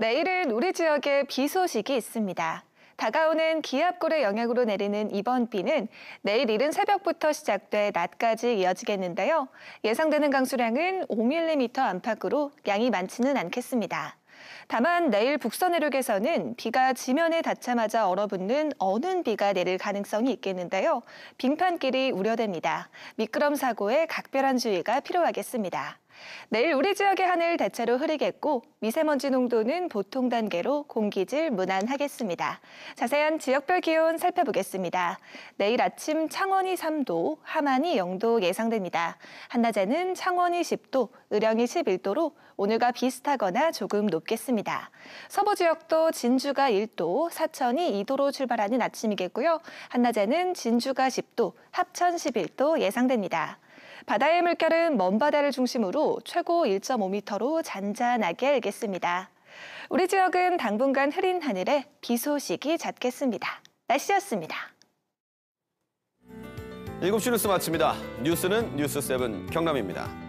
내일은 우리 지역에 비 소식이 있습니다. 다가오는 기압골의 영향으로 내리는 이번 비는 내일 이른 새벽부터 시작돼 낮까지 이어지겠는데요. 예상되는 강수량은 5mm 안팎으로 양이 많지는 않겠습니다. 다만 내일 북서 내륙에서는 비가 지면에 닿자마자 얼어붙는 어는 비가 내릴 가능성이 있겠는데요. 빙판길이 우려됩니다. 미끄럼 사고에 각별한 주의가 필요하겠습니다. 내일 우리 지역의 하늘 대체로 흐리겠고 미세먼지 농도는 보통 단계로 공기질 무난하겠습니다. 자세한 지역별 기온 살펴보겠습니다. 내일 아침 창원이 3도, 함안이 0도 예상됩니다. 한낮에는 창원이 10도, 의령이 11도로 오늘과 비슷하거나 조금 높겠습니다. 서부 지역도 진주가 1도, 사천이 2도로 출발하는 아침이겠고요. 한낮에는 진주가 10도, 합천 11도 예상됩니다. 바다의 물결은 먼바다를 중심으로 최고 1.5m로 잔잔하게 일겠습니다. 우리 지역은 당분간 흐린 하늘에 비 소식이 잦겠습니다. 날씨였습니다. 7시 뉴스 마칩니다. 뉴스는 뉴스7 경남입니다.